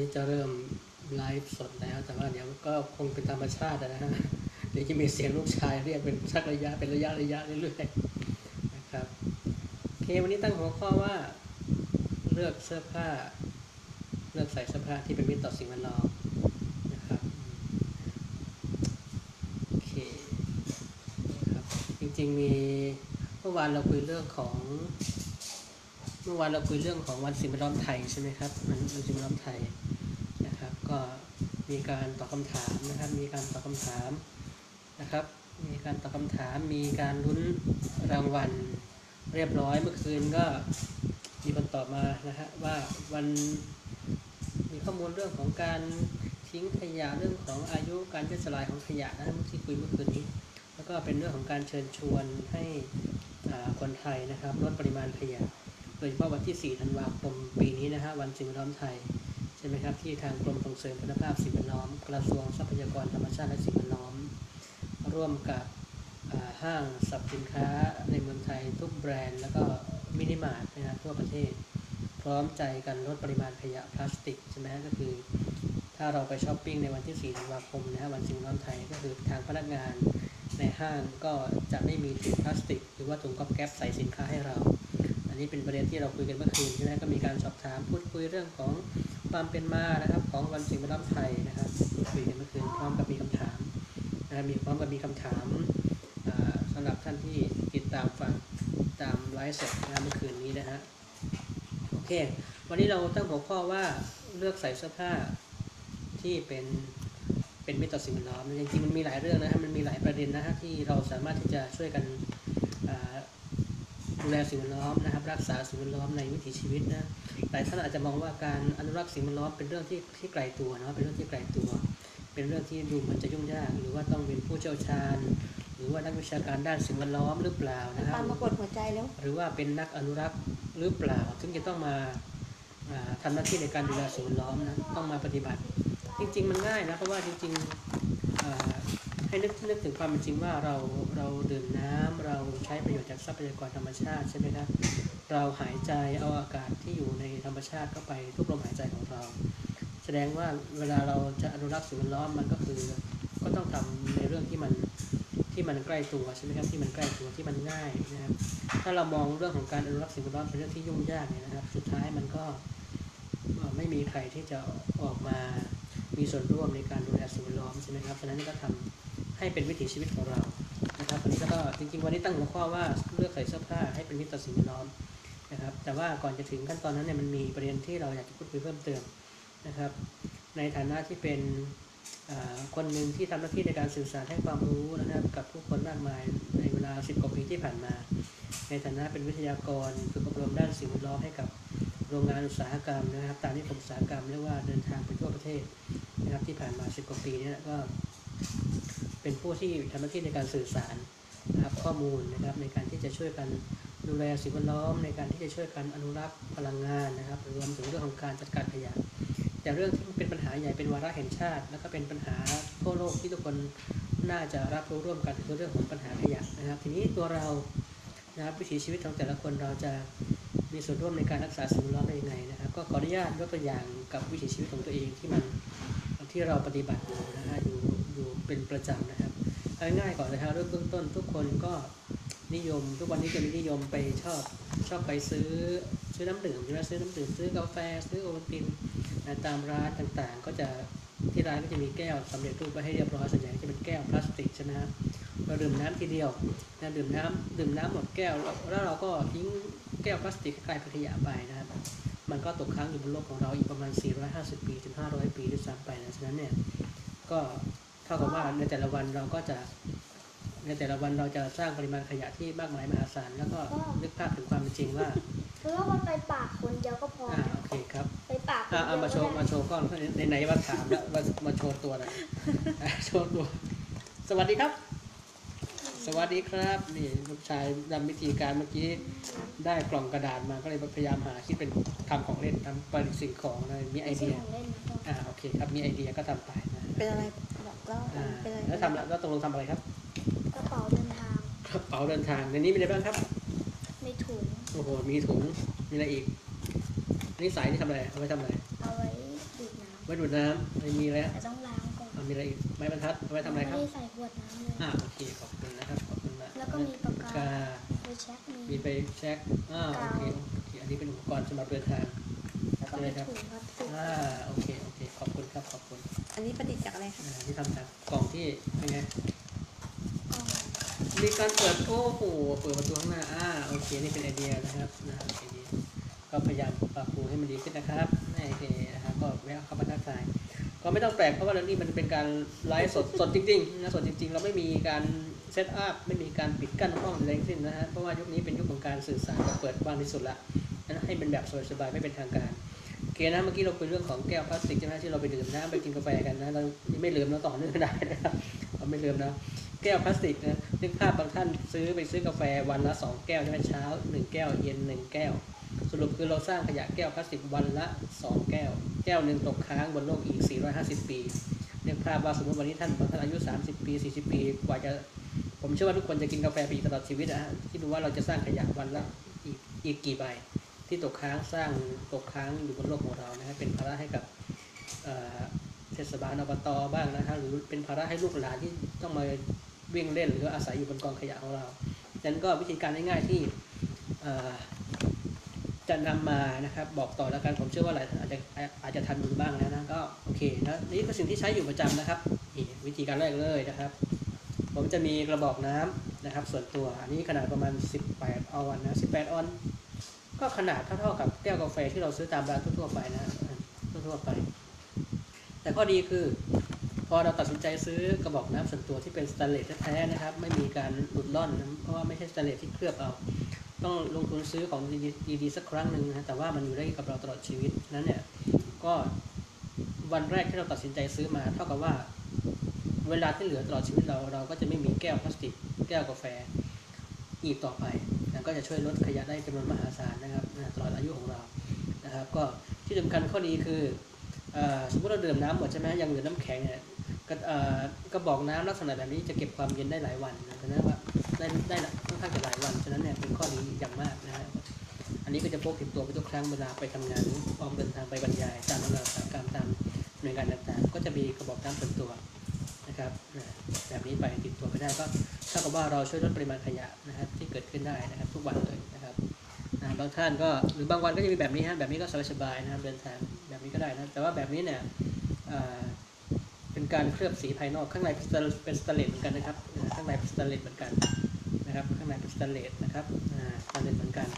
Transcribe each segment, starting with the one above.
จะเริ่มไลฟ์สดแล้วแต่ว่าเดี๋ยวก็คงเป็นธรรมชาตินะฮะเดี๋ยวจะมีเสียงลูกชายเรียกเป็นสักระยะเป็นระยะเรื่อยๆนะครับโอเควันนี้ตั้งหัวข้อว่าเลือกเสื้อผ้าเลือกใส่เสื้อผ้าที่เป็นมิตรต่อสิ่งแวดล้อมนะครับโอเคครับจริงๆมีเมื่อวานเราคุยเรื่องของวันสิ่งแวดล้อมไทยใช่ไหมครับวันสิ่งแวดล้อมไทยนะครับก็มีการตอบคำถามนะครับมีการตอบคำถามนะครับมีการตอบคำถามมีการลุ้นรางวัลเรียบร้อยเมื่อคืนก็มีคนตอบมานะฮะว่าวันมีข้อมูลเรื่องของการทิ้งขยะเรื่องของอายุการย่อยสลายของขยะนะที่คุยเมื่อคืนนี้แล้วก็เป็นเรื่องของการเชิญชวนให้คนไทยนะครับลดปริมาณขยะโดยเฉพาะวันที่4 ธันวาคมปีนี้นะฮะวันสิ่งแวดล้อมไทยใช่ไหมครับที่ทางกรมส่งเสริมคุณภาพสิ่งแวดล้อมกระทรวงทรัพยากรธรรมชาติและสิ่งแวดล้อมร่วมกับห้างสรรพสินค้าในเมืองไทยทุกแบรนด์แล้วก็มินิมาร์ทนะครับทั่วประเทศพร้อมใจกันลดปริมาณขยะพลาสติกใช่ไหมก็คือถ้าเราไปช้อปปิ้งในวันที่4 ธันวาคมนะฮะวันสิ่งแวดล้อมไทยก็คือทางพนักงานในห้างก็จะไม่มีถุงพลาสติกหรือว่าถุงก๊อบแก๊บใส่สินค้าให้เราอันนี้เป็นประเด็นที่เราคุยกันเมื่อคืนใช่ไหมก็มีการสอบถามพูดคุยเรื่องของความเป็นมานะครับของวันสิ่งแวดล้อมไทยนะครับพูดคุยกันเมื่อคืนพร้อมกับมีคำถามนะมีพร้อมกับมีคำถามสำหรับท่านที่ติดตามฟังตามไลฟ์สดนะเมื่อคืนนี้นะฮะโอเควันนี้เราตั้งหัวข้อว่าเลือกใส่เสื้อผ้าที่เป็นมิตรต่อสิ่งแวดล้อมจริงๆมันมีหลายเรื่องนะฮะมันมีหลายประเด็นนะฮะที่เราสามารถที่จะช่วยกันดูแลสิ่งแวดล้อมนะครับรักษาสิ่งแวดล้อมในวิถีชีวิตนะหลายท่านอาจจะมองว่าการอนุรักษ์สิ่งแวดล้อมเป็นเรื่องที่ไกลตัวเนาะเป็นเรื่องที่ไกลตัวเป็นเรื่องที่ดูเหมือนจะยุ่งยากหรือว่าต้องเป็นผู้เชี่ยวชาญหรือว่านักวิชาการด้านสิ่งแวดล้อมหรือเปล่านะครับมากดหัวใจแล้วหรือว่าเป็นนักอนุรักษ์หรือเปล่าซึ่งจะต้องมาทำหน้าที่ในการดูแลสิ่งแวดล้อมนะต้องมาปฏิบัติจริงๆมันง่ายนะเพราะว่าจริงๆให้นึกถึงความเป็นจริงว่าเราดื่มน้ำเราใช้ประโยชน์จากทรัพยากรธรรมชาติใช่ไหมครับเราหายใจเอาอากาศที่อยู่ในธรรมชาติเข้าไปทุกลมหายใจของเราแสดงว่าเวลาเราจะอนุรักษ์สิ่งแวดล้อมมันก็คือก็ต้องทำในเรื่องที่มันใกล้ตัวใช่ไหมครับที่มันใกล้ตัวที่มันง่ายนะครับถ้าเรามองเรื่องของการอนุรักษ์สิ่งแวดล้อมเป็นเรื่องที่ยุ่งยากเนี่ยนะครับสุดท้ายมันก็ไม่มีใครที่จะออกมามีส่วนร่วมในการดูแลสิ่งแวดล้อมใช่ไหมครับฉะนั้นก็ทำให้เป็นวิถีชีวิตของเรานะครับวันนี้ก็จริงๆวันนี้ตั้งหัวข้อว่าเลือกใส่เสื้อผ้าให้เป็นมิตรต่อสิ่งแวดล้อมนะครับแต่ว่าก่อนจะถึงขั้นตอนนั้นเนี่ยมันมีประเด็นที่เราอยากจะพูดคุยเพิ่มเติมนะครับในฐานะที่เป็นคนหนึ่งที่ทำหน้าที่ในการสื่อสารให้ความรู้นะครับกับผู้คนมากมายในเวลา10 กว่าปีที่ผ่านมาในฐานะเป็นวิทยากรฝึกอบรมด้านสิ่งแวดล้อมให้กับโรงงานอุตสาหกรรมนะครับตามนิคมอุตสาหกรรมเรียกว่าเดินทางไปทั่วประเทศนะครับที่ผ่านมา10 กว่าปีนี้ก็เป็นผู้ที่ทำหน้าที่ในการสื่อสารนะครับข้อมูลนะครับในการที่จะช่วยกันดูแลสิ่งแวดล้อมในการที่จะช่วยกันอนุรักษ์พลังงานนะครับรวมถึงเรื่องของการจัดการขยะแต่เรื่องที่เป็นปัญหาใหญ่เป็นวาระแห่งชาติแล้วก็เป็นปัญหาทั่วโลกที่ทุกคนน่าจะรับรู้ร่วมกันคือเรื่องของปัญหาขยะนะครับทีนี้ตัวเรานะครับวิถีชีวิตของแต่ละคนเราจะมีส่วนร่วมในการรักษาสิ่งแวดล้อมได้ยังไงนะครับก็ขออนุญาตยกตัวอย่างกับวิถีชีวิตของตัวเองที่เราปฏิบัติอยู่นะฮะอยู่เป็นประจำนะครับง่ายๆก่อนนะครับเริ่มต้นทุกคนก็นิยมทุกวันนี้จะนิยมไปชอบไปซื้อน้ำดื่มใช่ไหมซื้อน้ำดื่มซื้อกาแฟซื้อโอวัลตินตามร้านต่างๆก็จะที่ร้านก็จะมีแก้วสำเร็จรูปไว้ให้เรียบร้อยส่วนใหญ่จะเป็นแก้วพลาสติกใช่ไหมครับเราดื่มน้ำทีเดียวนะดื่มน้ำหมดแก้วแล้วเราก็ทิ้งแก้วพลาสติกกลายเป็นขยะไปนะครับมันก็ตกค้างอยู่บนโลกของเราอีกประมาณ450 ปีถึง500 ปีด้วยซ้ำไปนะฉะนั้นเนี่ยก็เท่ากับว่าในแต่ละวันเราจะสร้างปริมาณขยะที่มากมายมหาศาลแล้วก็นึกภาพถึงความเป็นจริงว่าคือว่ามันไปปากคนเดียวก็พอโอเคครับไปปากคนเดียวมาโชว์กล้องไหนว่าถามแล้วมาโชว์ตัวหน่อยโชว์ตัวสวัสดีครับสวัสดีครับนี่ลูกชายทำวิธีการเมื่อกี้ได้กล่องกระดาษมาก็เลยพยายามหาคิดเป็นทำของเล่นทำประดิษฐ์สิ่งของอะไรมีไอเดียโอเคครับมีไอเดียก็ทำไปนะเป็นอะไรบอกเล่าเป็นอะไรแล้วตกลงทำอะไรครับกระเป๋าเดินทางในนี้มีอะไรบ้างครับมีถุงโอ้โหมีถุงมีอะไรอีกนี่สายนี่ทำอะไรเอาไว้ทำอะไรเอาไว้ดูดน้ไว้ดูดน้ำไม่มีแล้วแต่ต้องล้างก่อนมีอะไรอีกไม้บรรทัดไว้ทำอะไรครับไม่ได้ใส่ขวดน้ำเลยโอเคขอบคุณนะครับขอบคุณนะแล้วก็มีปากกาไปเช็คมีไปเช็คโอเคอันนี้เป็นอุปกรณ์สำหรับเดินทางแล้วก็มีถุงพลาสติกโอเคขอบคุณครับขอบคุณอันนี้ประดิษฐ์จากอะไรคะที่ทำจากกล่องที่เป็นไงกล่องมีการเปิดโอ้โหเปิดประตูข้างหน้าโอเคนี่เป็นไอเดียนะครับไอเดียก็พยายามปรับปรุงให้มันดีขึ้นนะครับโอเคนะครับก็แวะเข้ามาทักทายก็ไม่ต้องแปลกเพราะว่าเรื่องนี้มันเป็นการไลฟ์สดจริงๆนะสดจริงๆเราไม่มีการเซตอัพไม่มีการปิดกั้นห้องอะไรทั้งสิ้นนะฮะเพราะว่ายุคนี้เป็นยุคของการสื่อสารแบบเปิดกว้างที่สุดละนะให้เป็นแบบสบายๆไม่เป็นทางการโอเคนะเมื่อกี้เราคุยเรื่องของแก้วพลาสติกใช่ไหมที่เราไปดื่มน้ำไปกินกาแฟกันนะเราไม่ลืมเราต่อเนื่องได้นะครับเราไม่ลืมนะแก้วพลาสติกนะนึกภาพบางท่านไปซื้อกาแฟวันละ2แก้วใช่ไหมเช้า1แก้วเย็น1แก้วสรุปคือเราสร้างขยะแก้วพลาสติกวันละ2แก้วแก้วหนึ่งตกค้างบนโลกอีก450ปีนึกภาพว่าสมมติวันนี้ท่านอายุ30ปี40ปีกว่าจะผมเชื่อว่าทุกคนจะกินกาแฟไปอีกตลอดชีวิตนะฮะที่ดูว่าเราจะสร้างขยะวันละอีกกี่ใบที่ตกค้างอยู่บนโลกของเรานะฮะเป็นภาระให้กับเทศบาลอบตบ้างนะฮะหรือเป็นภาระให้ลูกหลานที่ต้องมาวิ่งเล่นหรืออาศัยอยู่บนกองขยะของเราดังนั้นก็วิธีการง่ายๆที่จะนำมานะครับบอกต่อแล้วกันผมเชื่อว่าหลายท่านอาจจะทันดูบ้างนะก็โอเคนะนี่ก็สิ่งที่ใช้อยู่ประจำนะครับนี่วิธีการแรกเลยนะครับผมจะมีกระบอกน้ำนะครับส่วนตัวอันนี้ขนาดประมาณ18ออนนะ18ออนก็ขนาดเท่ากับแก้วกาแฟที่เราซื้อตามร้านทั่วๆไปนะทั่วๆไปแต่ข้อดีคือพอเราตัดสินใจซื้อกระบอกน้ำส่วนตัวที่เป็นสแตนเลสแท้ๆนะครับไม่มีการหลุดร่อนนะเพราะว่าไม่ใช่สแตนเลสที่เคลือบเอาต้องลงทุนซื้อของดีๆสักครั้งหนึ่งนะแต่ว่ามันอยู่ได้กับเราตลอดชีวิตนั้นเนี่ยก็วันแรกที่เราตัดสินใจซื้อมาเท่ากับว่าเวลาที่เหลือตลอดชีวิตเราก็จะไม่มีแก้วพลาสติกแก้วกาแฟอีกต่อไปนะก็จะช่วยลดขยะได้จำนวนมหาศาลนะครับตลอดอายุของเรานะครับก็ที่สำคัญข้อดีคือสมมติเราดื่มน้ำหมดใช่ไหมยังเหลือน้ำแข็งเนี่ยกระบอกน้ำลักษณะแบบนี้จะเก็บความเย็นได้หลายวันนะฉะนั้นว่าได้ค่อนข้างจะหลายวันฉะนั้นเนี่ยเป็นข้อดีอย่างมากนะฮะอันนี้ก็จะพกติดตัวไปทุกครั้งเวลาไปทำงานออกเดินทางไปบรรยายตามอุตสาหกรรมตามหน่วยงานต่างๆก็จะมีกระบอกน้ำส่วนตัวนะครับแบบนี้ไปติดตัวไปได้ก็เท่ากับว่าเราช่วยลดปริมาณขยะนะครับที่เกิดขึ้นได้นะครับทุกวันเลยนะครับบางท่านก็หรือบางวันก็จะมีแบบนี้ฮะแบบนี้ก็สบายๆนะครับเดินทางแบบนี้ก็ได้นะแต่ว่าแบบนี้เนี่ยเป็นการเคลือบสีภายนอกข้างในเป็นสแตนเลสเหมือนกันนะครับข้างในเป็นสแตนเลสเหมือนกันนะครับข้างในเป็นสแตนเลสนะครับสแตนเลสเหมือนกัน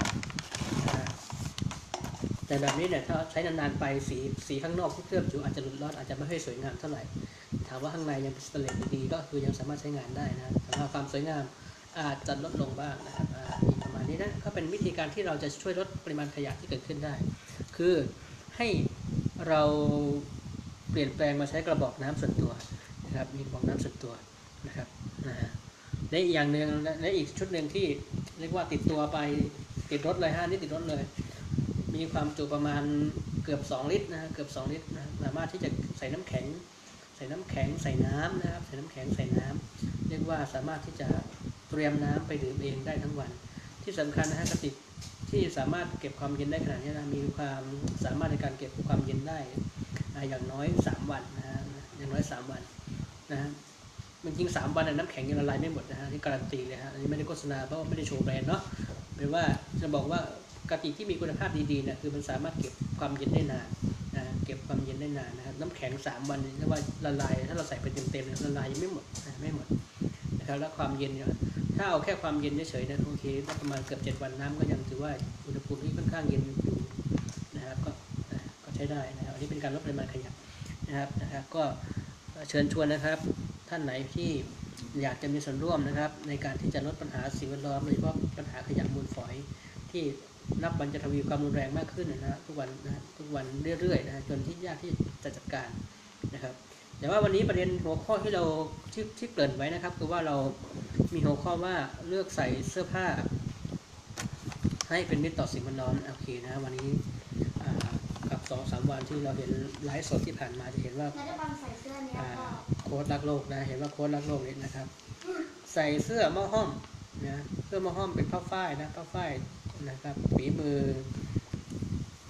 แต่แบบนี้เนี่ยถ้าใช้นานๆไปสีข้างนอกที่เคลือบอยู่อาจจะหลุดรอดอาจจะไม่ค่อยสวยงามเท่าไหร่ถามว่าข้างในยังเป็นสแตนเลสดีก็คือยังสามารถใช้งานได้นะแต่ว่าความสวยงามอาจจะลดลงบ้างนะครับประมาณนี้นะก็เป็นวิธีการที่เราจะช่วยลดปริมาณขยะที่เกิดขึ้นได้คือให้เราเปลี่ยนแปลงมาใช้กระบอกน้ำส่วนตัวนะครับมีกระบอกน้ำส่วนตัวนะครับและอีกอย่างหนึ่งและอีกชุดหนึ่งที่เรียกว่าติดตัวไปติดรถเลยนี่ติดรถเลยมีความจุประมาณเกือบ2ลิตรนะเกือบ2ลิตรนะสามารถที่จะใส่น้ำแข็งใส่น้ำนะครับใส่น้ำแข็งใส่น้ำเรียกว่าสามารถที่จะเตรียมน้ำไปดื่มเองได้ทั้งวันที่สำคัญนะฮะกระติกที่สามารถเก็บความเย็นได้ขนาดนี้นะมีความสามารถในการเก็บความเย็นได้อย่างน้อย3วันนะฮะอย่างน้อย3วันนะฮะมันจริง3วันน้ำแข็งยังละลายไม่หมดนะฮะนี่การันตีเลยฮะอันนี้ไม่ได้โฆษณาเพราะไม่ได้โชว์แบรนด์เนาะเป็นว่าจะบอกว่ากระติกที่มีคุณภาพดีๆเนี่ยคือมันสามารถเก็บความเย็นได้นานนะเก็บความเย็นได้นานนะครับน้ำแข็ง3วันนี่เรียกว่าละลายถ้าเราใส่ไปเต็มๆละลายยังไม่หมดไม่หมดนะครับแล้วความเย็นเนี่ยถ้าเอาแค่ความเย็นเฉยๆนะโอเคประมาณเกือบ7วันน้ำก็ยังถือว่าอุณหภูมิที่ค่อนข้างเย็นอยู่นะครับก็ใช้ได้นะครับอันนี้เป็นการลดปริมาณขยะนะครับก็เชิญชวนนะครับท่านไหนที่อยากจะมีส่วนร่วมนะครับในการที่จะลดปัญหาสิ่งแวดล้อมโดยเฉพาะปัญหาขยะมูลฝอยที่นับวันจะทวีความรุนแรงมากขึ้นนะทุกวันเรื่อยๆนะจนที่ยากที่จะจัดการนะครับแต่ว่าวันนี้ประเด็นหัวข้อที่เราที่เกริ่นไว้นะครับคือว่าเรามีหัวข้อว่าเลือกใส่เสื้อผ้าให้เป็นมิตรต่อสิ่งแวดล้อมโอเคนะวันนี้กับ 2-3 วันที่เราเห็นไลฟ์สดที่ผ่านมาจะเห็นว่าโค้ดรักโลกนะเห็นว่าโค้ดรักโลกนี่นะครับใส่เสื้อหม้อห้อมนะเสื้อหม้อห้อมเป็นผ้าฝ้ายนะผ้าฝ้ายนะครับฝีมือ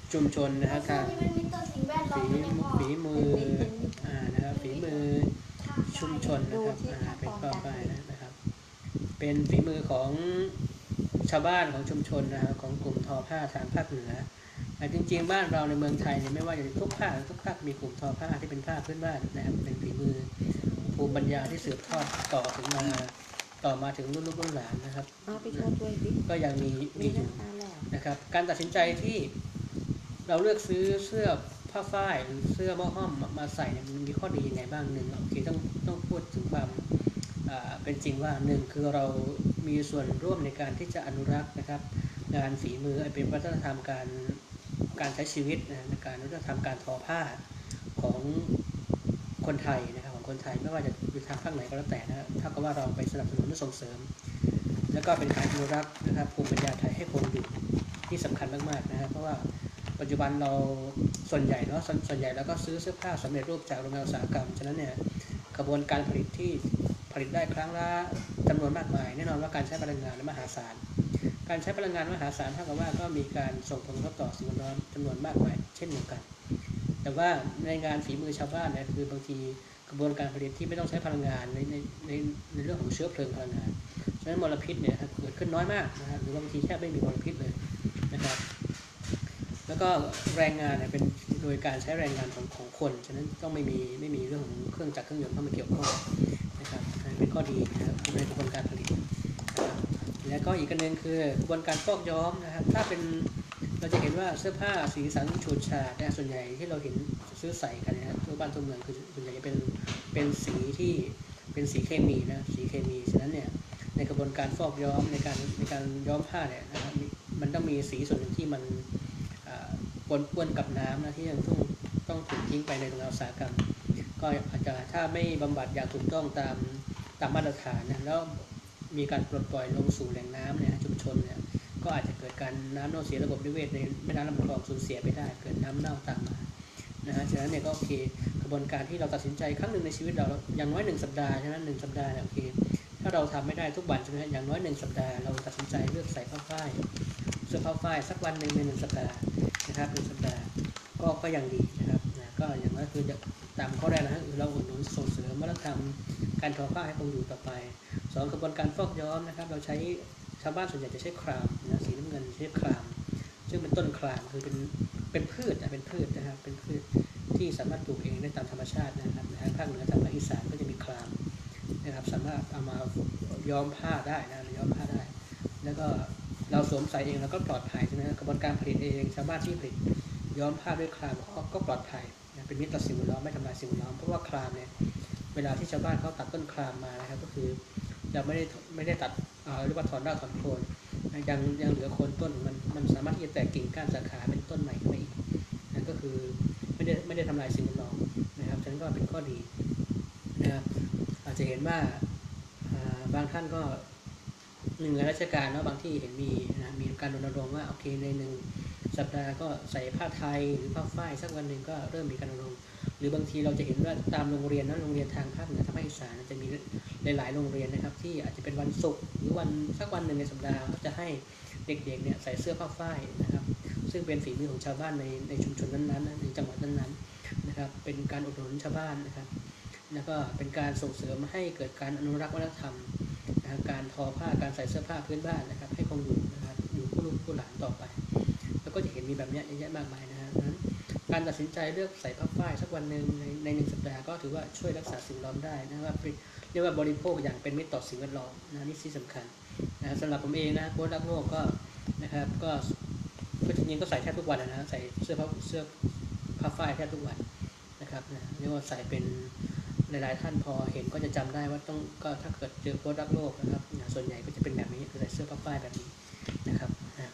ชุมชนนะฮะทางนี่มันมีตัวสิ่งแวดล้อฝีมมือนะครับฝีมือชุมชนนะครับเป็นป้ายนะครับเป็นฝีมือของชาวบ้านของชุมชนนะครับของกลุ่มทอผ้าทางภาคเหนือจริงๆบ้านเราในเมืองไทยเนี่ยไม่ว่าจะทุกภาคมีกลุ่มทอผ้าที่เป็นผ้าพื้นบ้านนะครับเป็นฝีมือภูมิปัญญาที่สืบทอดต่อมาถึงรุ่นลูกรุ่นหลานนะครับก็ยังมีอยู่นะครับการตัดสินใจที่เราเลือกซื้อเสื้อผ้าฝ้ายหรือเสื้อหม้อห้อมมาใส่เนี่ยมันมีข้อดียังไงบ้างหนึ่งโอเคต้องพูดถึงความเป็นจริงว่าหนึ่งคือเรามีส่วนร่วมในการที่จะอนุรักษ์นะครับงานฝีมือเป็นวัฒนธรรมการใช้ชีวิตในการวัฒนธรรมการทอผ้าของคนไทยนะครับของคนไทยไม่ว่าจะอยู่ทางภาคไหนก็แล้วแต่นะถ้ากับว่าเราไปสนับสนุนและส่งเสริมแล้วก็เป็นการอนุรักษ์นะครับภูมิปัญญาไทยให้คงอยู่ที่สำคัญมากๆนะครับเพราะว่าปัจจุบันเราส่วนใหญ่แล้วก็ซื้อเสื้อผ้าสำเร็จรูปจากโรงงานอุตสาหกรรมฉะนั้นเนี่ยกระบวนการผลิตที่ผลิตได้ครั้งละจำนวนมากมายแน่นอนว่าการใช้พลังงานมหาศาลการใช้พลังงานมหาศาลเท่ากับว่าก็มีการส่งผลกระทบต่อสิ่งแวดล้อมจำนวนมากมายเช่นเดียวกันแต่ว่าในงานฝีมือชาวบ้านเนี่ยคือบางทีกระบวนการผลิตที่ไม่ต้องใช้พลังงานในเรื่องของเชื้อเพลิงพลังงานฉะนั้นมลพิษเนี่ยเกิดขึ้นน้อยมากนะครับหรือบางทีแทบไม่มีมลพิษเลยนะครับแล้วก็แรงงานเนี่ยเป็นโดยการใช้แรงงานของคนฉะนั้นต้องไม่มีเรื่องของเครื่องจักรเครื่องยนต์เข้ามาเกี่ยวข้องนะครับเป็นข้อดีนะครับในกระบวนการผลิตนะครับแล้วก็อีกอันนึงคือกระบวนการฟอกย้อมนะครับถ้าเป็นเราจะเห็นว่าเสื้อผ้าสีสันฉูดฉาดส่วนใหญ่ที่เราเห็นซื้อใส่กันนะครับทั่วบ้านทั่วเมืองคือส่วนใหญ่จะเป็นสีที่เป็นสีเคมีนะสีเคมีฉะนั้นเนี่ยในกระบวนการฟอกย้อมในการย้อมผ้าเนี่ยนะครับมันต้องมีสีส่วนหนึ่งที่มันปนกับน้ำนะที่ยังต้องถูกทิ้งไปในโรงงานอุตสาหกรรมก็อาจจะถ้าไม่บำบัดอย่างถูกต้องตามมาตรฐานนะแล้วมีการปลดปล่อยลงสู่แหล่งน้ำเนี่ยชุมชนเนี่ยก็อาจจะเกิดการน้ำเน่าเสียระบบนิเวศในแม่น้ำลำคลองสูญเสียไปได้เกิดน้ำเน่าตามมานะฮะฉะนั้นเนี่ยก็โอเคกระบวนการที่เราตัดสินใจครั้งหนึ่งในชีวิตเราอย่างน้อย1 สัปดาห์ใช่ไหม1 สัปดาห์เนี่ยโอเคถ้าเราทำไม่ได้ทุกวันใช่ไหมอย่างน้อย1 สัปดาห์เราตัดสินใจเลือกใส่ผ้าฝ้ายเสื้อผ้าฝ้ายสักวันหนึ่งใน1 สัปดาห์นะครับ1 สัปดาห์ก็ยังดีนะครับก็อย่างนั้นคือตามข้อแรกนะคือเราอุดหนุนส่งเสริมวัฒนธรรมการทอผ้าให้คงอยู่ต่อไป2กระบวนการฟอกย้อมนะครับเราใช้ชาวบ้านส่วนใหญ่จะใช้ครามนะสีน้ำเงินใช้ครามซึ่งเป็นต้นครามคือเป็นพืชนะครับเป็นพืชที่สามารถปลูกเองได้ตามธรรมชาตินะครับภาคเหนือทางภาคอีสานก็จะมีครามนะครับสามารถเอามาย้อมผ้าได้นะย้อมผ้าได้แล้วก็เราสวมใส่เองแล้วก็ปลอดภัยใช่ไหมกระบวนการผลิตเองชาวบ้านที่ผลิตย้อมผ้าด้วยครามก็ปลอดภัยเป็นมิตรต่อสิ่งแวดล้อมไม่ทำลายสิ่งแวดล้อมเพราะว่าครามเนี่ยเวลาที่ชาวบ้านเขาตัดต้นครามมานะครับก็คือจะไม่ได้ตัดเรียกว่าถอนรากถอนโคนยังเหลือโคนต้นมันสามารถที่จะแตกกิ่งก้านสาขาเป็นต้นใหม่ขึ้นมาอีกนั่นก็คือไม่ได้ทำลายสิ่งแวดล้อมนะครับฉะนั้นก็เป็นข้อดีนะครับอาจจะเห็นว่าบางท่านก็หนึ่งราชการเนาะบางที่เห็นมีการรณรงค์ว่าโอเคใน1 สัปดาห์ก็ใส่ผ้าไทยหรือผ้าฝ้ายสักวันหนึ่งก็เริ่มมีการรณรงค์หรือบางทีเราจะเห็นว่าตามโรงเรียนนะโรงเรียนทางภาคเหนือทางภาคอีสานจะมีหลายๆโรงเรียนนะครับที่อาจจะเป็นวันศุกร์หรือสักวันหนึ่งในสัปดาห์ก็จะให้เด็กๆเนี่ยใส่เสื้อผ้าฝ้ายนะครับซึ่งเป็นฝีมือของชาวบ้านในชุมชนนั้นๆในจังหวัดนั้นๆนะครับเป็นการอุดหนุนชาวบ้านนะครับแล้วก็เป็นการส่งเสริมให้เกิดการอนุรักษ์วัฒนธรรมการทอผ้าการใส่เสื้อผ้าพื้นบ้านนะครับให้คงอยู่นะครับอยู่ผู้ลูกผู้หลานต่อไปแล้วก็จะเห็นมีแบบนี้เยอะแยะมากมายนะฮะนั้นการตัดสินใจเลือกใส่ผ้าฝ้ายสักวันหนึ่งใน1 สัปดาห์ก็ถือว่าช่วยรักษาสิ่งแวดล้อมได้นะครับเรียกว่าบริโภคอย่างเป็นมิตรต่อสิ่งแวดล้อมนะนี่ที่สำคัญนะสำหรับผมเองนะโค้ชรักโลกก็นะครับก็จริงๆก็ใส่แทบทุกวันนะใส่เสื้อผ้าฝ้ายแทบทุกวันนะครับนะเรียกว่าใส่เป็นหลายๆท่านพอเห็นก็จะจำได้ว่าก็ถ้าเกิดเจอโค้ชรักโลกนะครับส่วนใหญ่ก็จะเป็นแบบนี้คือใส่เสื้อผ้าฝ้ายแบบนี้นะครับ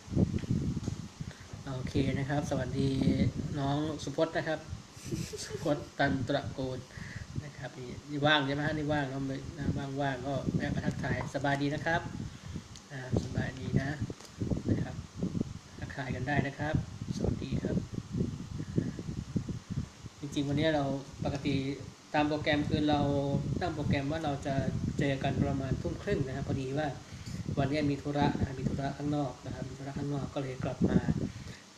โอเคนะครับสวัสดีน้องสุพจน์นะครับสุพจน์ตันตระกูลนะครับนี่ว่างใช่ไหมฮะนี่ว่างก็ว่างก็แวะมาทักทายสบายดีนะครับสบายดีนะครับทักทายกันได้นะครับสวัสดีครับจริงๆวันนี้เราปกติตามโปรแกรมคือเราตั้งโปรแกรมว่าเราจะเจอกันประมาณทุ่มครึ่งนะครับพอดีว่าวันนี้มีธุระข้างนอกนะครับมีธุระข้างนอกก็เลยกลับมา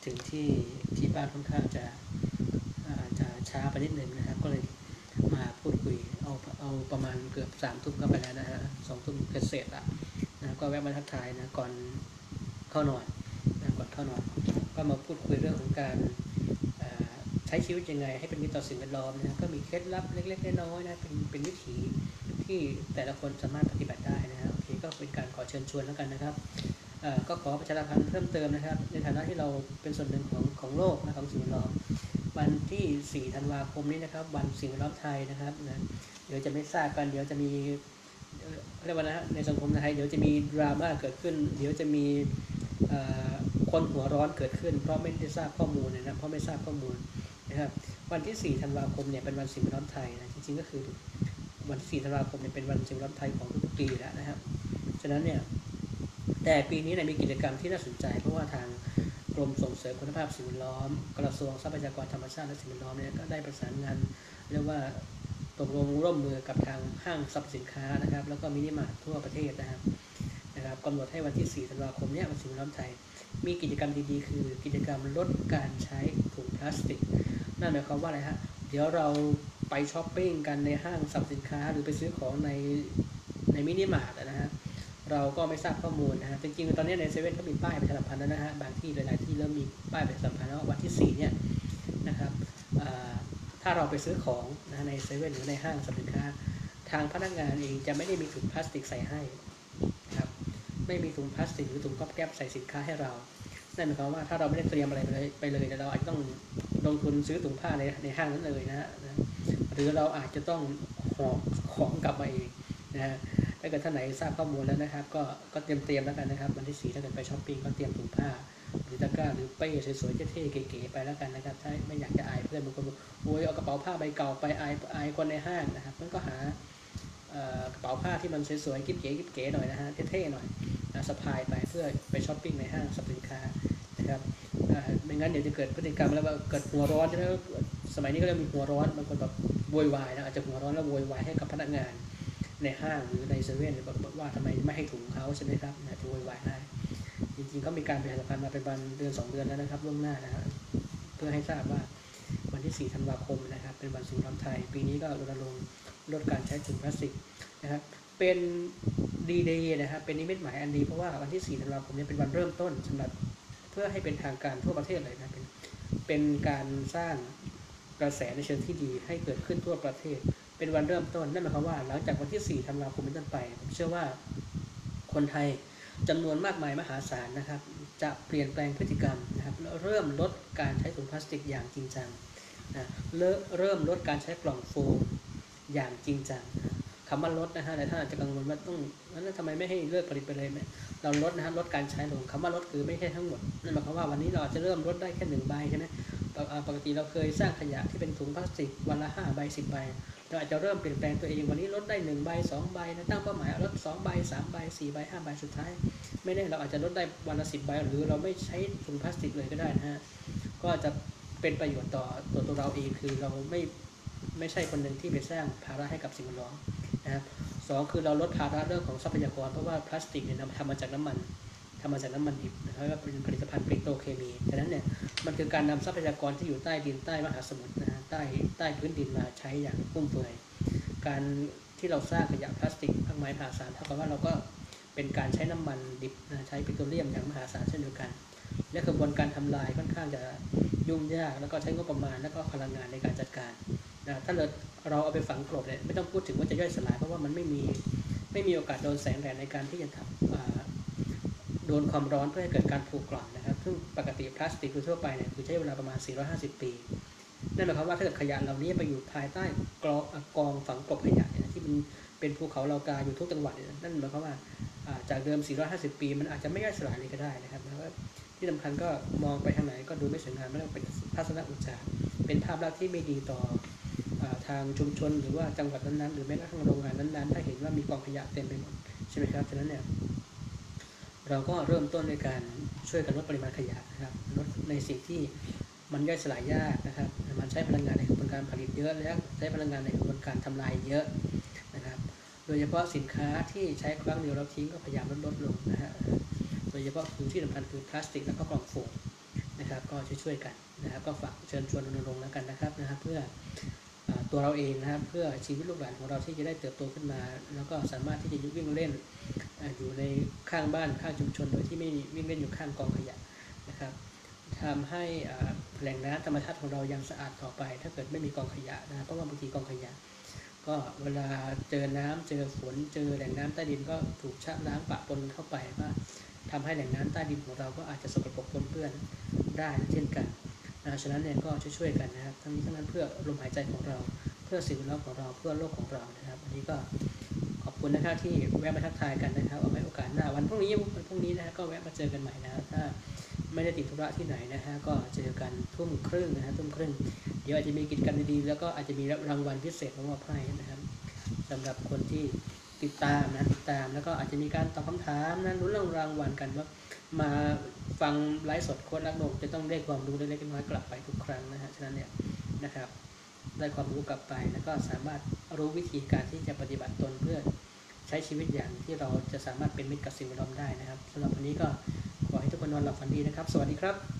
ถึงที่บ้านค่อนข้างจะช้าไปนิดนึงนะครับก็เลยมาพูดคุยเอาประมาณเกือบ3 ทุ่มก็ไปแล้วนะฮะ2 ทุ่มเสร็จละนะก็แวะมาทักทายนะก่อนเข้านอนนะก่อนเข้านอนก็มาพูดคุยเรื่องของการใช้ชีวิตยังไงให้เป็นมิตรต่อสิ่งแวดล้อมนะก็มีเคล็ดลับเล็กๆน้อยๆนะเป็นวิถีที่แต่ละคนสามารถปฏิบัติได้นะฮะโอเคก็เป็นการขอเชิญชวนแล้วกันนะครับก็ขอประชาสัมพันธ์เพิ่มเติมนะครับในฐานะที่เราเป็นส่วนหนึ่งของโลกนะของสิ่งแวดล้อมวันที่ 4 ธันวาคมนี้นะครับวันสิ่งแวดล้อมไทยนะครับนะเดี๋ยวจะไม่ทราบกันเดี๋ยวจะมีเรียกว่านะในสังคมไทยเดี๋ยวจะมีดราม่าเกิดขึ้นเดี๋ยวจะมีคนหัวร้อนเกิดขึ้นเพราะไม่ได้ทราบข้อมูลนะเพราะไม่ทราบข้อมูลนะครับวันที่ 4 ธันวาคมเนี่ยเป็นวันสิ่งแวดล้อมไทยนะจริงๆก็คือวันที่ 4 ธันวาคมเนี่ยเป็นวันสิ่งแวดล้อมไทยของทุกๆปีแล้วนะครับฉะนั้นเนี่ยแต่ปีนี้มีกิจกรรมที่น่าสนใจเพราะว่าทางกรมส่งเสริมคุณภาพสิ่งแวดล้อมกระทรวงทรัพยากรธรรมชาติและสิ่งแวดล้อมเนี่ยก็ได้ประสานงานเรียกว่าตกลงร่วมมือกับทางห้างสรรพสินค้านะครับแล้วก็มินิมาร์ททั่วประเทศนะครับกำหนดให้วันที่ 4 ธันวาคมเนี่ยวันสิ่งแวดล้อมไทยมีกิจกรรมดีๆคือกิจกรรมลดการใช้ถุงพลาสติกนั่นหมายความว่าอะไรฮะเดี๋ยวเราไปช้อปปิ้งกันในห้างสรรพสินค้าหรือไปซื้อของในมินิมาร์ทนะฮะเราก็ไม่ทราบข้อมูลนะฮะจริงๆตอนนี้ในเซเว่นก็มีป้ายประชาสัมพันธ์แล้วนะฮะบางที่หลายๆที่เริ่มมีป้ายประชาสัมพันธ์แล้ววันที่ 4เนี่ยนะครับถ้าเราไปซื้อของนะในเซเว่นหรือในห้างสรรพสินค้าทางพนักงานเองจะไม่ได้มีถุงพลาสติกใส่ให้ครับไม่มีถุงพลาสติกหรือถุงก๊อบแก๊บใส่สินค้าให้เรานั่นหมายความว่าถ้าเราไม่ได้เตรียมอะไรไปเลยเราอาจจะต้องลงทุนซื้อถุงผ้าในห้างนั้นเลยนะฮะหรือเราอาจจะต้องห่อของกลับมาเองนะฮะถ้าเกิดท่านไหนทราบข้อมูลแล้วนะครับก็เตรียมแล้วกันนะครับวันที่ 4ถ้าเกิดไปช้อปปิ้งก็เตรียมถุงผ้าหรือตะกร้าหรือเป้สวยๆเท่ๆเก๋ๆไปแล้วกันนะครับถ้าไม่อยากจะอายเพื่อนบางคนบอกโอ้ยเอากระเป๋าผ้าใบเก่าไปอายคนในห้างนะครับมันก็หากระเป๋าผ้าที่มันสวยๆกิ๊บเก๋หน่อยนะฮะเท่ๆหน่อยสะพายไปเพื่อไปช้อปปิ้งในห้างสรรพสินค้านะครับไม่งั้นเดี๋ยวจะเกิดพฤติกรรมแล้วว่าเกิดหัวร้อนใช่ไหมสมัยนี้ก็เริ่มมีหัวร้อนบางคนแบบโวยวายนะอาจจะหัวร้อนแล้วโวยวายให้กับพนักงานในห้างหรือในเซเว่นบอกว่าทำไมไม่ให้ถุงเขาใช่ไหมครับจะโวยวายได้จริงๆก็มีการประชาสัมพันธ์มาเป็นวันเดือน2 เดือนแล้วนะครับล่วงหน้านะครับเพื่อให้ทราบว่าวันที่ 4 ธันวาคมนะครับเป็นวันสิ่งแวดล้อมไทยปีนี้ก็รณรงค์ลดการใช้ถุงพลาสติกนะครับเป็นดีเดย์นะครับเป็นนิมิตหมายอันดีเพราะว่าวันที่ 4 ธันวาคมนี้เป็นวันเริ่มต้นสำหรับเพื่อให้เป็นทางการทั่วประเทศเลยนะเป็นการสร้างกระแสในเชิงที่ดีให้เกิดขึ้นทั่วประเทศเป็นวันเริ่มต้นนั่นหมายความว่าหลังจากวันที่ 4 ธันวาคมเป็นต้นไปผมเชื่อว่าคนไทยจำนวนมากมายมหาศาลนะครับจะเปลี่ยนแปลงพฤติกรรมนะครับเริ่มลดการใช้ถุงพลาสติกอย่างจริงจังนะเริ่มลดการใช้กล่องโฟมอย่างจริงจังคำว่าลดนะฮะแต่ท่านอาจจะกังวลว่าต้องนั้นทำไมไม่ให้เลิกผลิตไปเลยไหมเราลดนะฮะลดการใช้ลงคำว่าลดคือไม่ใช่ทั้งหมดนั่นหมายความว่าวันนี้เราอาจจะเริ่มลดได้แค่1 ใบใช่ไหมปกติเราเคยสร้างขยะที่เป็นถุงพลาสติกวันละ5 ใบ 10 ใบเราอาจจะเริ่มเปลี่ยนแปลงตัวเองวันนี้ลดได้1 ใบ 2 ใบนะตั้งเป้าหมายลด2 ใบ 3 ใบ 4 ใบ 5 ใบสุดท้ายไม่แน่เราอาจจะลดได้วันละ10 ใบหรือเราไม่ใช้ถุงพลาสติกเลยก็ได้นะฮะก็จะเป็นประโยชน์ต่อตัวเราเองคือเราไม่ใช่คนหนึ่งที่ไปสร้างภาระให้กับสิ่งแวดล้อมนะครับ2คือเราลดภาระเรื่องของทรัพยากรเพราะว่าพลาสติกเนี่ยทำมาจากน้ำมันดิบนะครับว่าเป็นผลิตภัณฑ์ปิโตรเคมีดังนั้นเนี่ยมันคือการนำทรัพยากรที่อยู่ใต้ดินใต้มหาสมุทรนะฮะใต้พื้นดินมาใช้อย่างฟุ่มเฟือยการที่เราสร้างขยะพลาสติกมากมายมหาศาลเท่ากับว่าเราก็เป็นการใช้น้ำมันดิบนะใช้ปิโตรเลียมอย่างมหาศาลเช่นเดียวกันและกระบวนการทำลายค่อนข้างจะยุ่งยากแล้วก็ใช้งบประมาณแล้วก็พลังงานในการจัดการนะถ้าเราเอาไปฝังกลบเนี่ยไม่ต้องพูดถึงว่าจะย่อยสลายเพราะว่ามันไม่มีโอกาสโดนแสงแดดในการที่จะโดนความร้อนเพื่อให้เกิดการผุกร่อนนะครับซึ่งปกติพลาสติกทั่วไปเนี่ยคือใช้เวลาประมาณ450 ปีนั่นหมายความว่าถ้าเกิดขยะเหล่านี้ไปอยู่ภายใต้กองฝังกลบขยะเนี่ยที่มันเป็นภูเขาเหล่ากาอยู่ทุกจังหวัดนั่นหมายความว่าจากเดิม450 ปีมันอาจจะไม่ย่อยสลายเลยก็ได้นะครับแล้วที่สำคัญก็มองไปทางไหนก็ดูไม่สวยงามไม่ต้องเป็นทัศนอุจจาระเป็นภาพลักษณ์ที่ไม่ดีต่อทางชุมชนหรือว่าจังหวัดนั้นๆหรือแม้กระทั่งโรงงานนั้นๆถ้าเห็นว่ามีกองขยะเต็มไปหมดใช่ไหมครับฉะนั้นเนี่ยเราก็เริ่มต้นในการช่วยกันลดปริมาณขยะนะครับลดในสิ่งที่มันย่อยสลายยากนะครับมันใช้พลังงานในกระบวนการผลิตเยอะและใช้พลังงานในกระบวนการทำลายเยอะนะครับโดยเฉพาะสินค้าที่ใช้ครั้งเดียวแล้วทิ้งก็พยายามลดลงนะฮะโดยเฉพาะคือที่สำคัญคือพลาสติกและก็กล่องโฟมนะนะครับก็ช่วยๆกันนะครับก็ฝากเชิญชวนรณรงค์แล้วกันนะครับเพื่อตัวเราเองนะครับเพื่อชีวิตลูกหลานของเราที่จะได้เติบโตขึ้นมาแล้วก็สามารถที่จะวิ่งเล่นอยู่ในข้างบ้านข้างชุมชนโดยที่ไม่วิ่งเล่นอยู่ข้างกองขยะนะครับทำให้แหล่งน้ำธรรมชาติของเรายังสะอาดต่อไปถ้าเกิดไม่มีกองขยะนะเพราะว่าบางทีกองขยะก็เวลาเจอน้ำเจอฝนเจอแหล่งน้ำใต้ดินก็ถูกชะล้างปะปนเข้าไปว่าทำให้แหล่งน้ำใต้ดินของเราก็อาจจะสกปรกปนเปื้อนได้เช่นกันฉะนั้นเนี่ยก็ช่วยๆกันนะครับทั้งนี้ทั้งนั้นเพื่อลมหายใจของเราเพื่อสิ่งแวดล้อมของเราเพื่อโลกของเรานะครับอันนี้ก็ขอบคุณนะครับที่แวะมาทักทายกันนะครับเอาไว้โอกาสหน้าวันพรุ่งนี้นะก็แวะมาเจอกันใหม่นะครับถ้าไม่ได้ติดธุระที่ไหนนะฮะก็เจอกันทุ่มครึ่งนะฮะทุ่มครึ่งเดี๋ยวอาจจะมีกิจกรรมดีๆแล้วก็อาจจะมีรางวัลพิเศษมามอบให้นะครับสำหรับคนที่ติดตามแล้วก็อาจจะมีการตอบคำถามนะลุ้นรางวัลกันว่ามาฟังไลฟ์สดโค้ชรักโลกจะต้องได้ความรู้เล็กๆน้อยๆกลับไปทุกครั้งนะฮะฉะนั้นเนี่ยนะครับได้ความรู้กลับไปแล้วก็สามารถรู้วิธีการที่จะปฏิบัติตนเพื่อใช้ชีวิตอย่างที่เราจะสามารถเป็นมิตรกับสิ่งแวดล้อมได้นะครับสำหรับวันนี้ก็ขอให้ทุกคนนอนหลับฝันดีนะครับสวัสดีครับ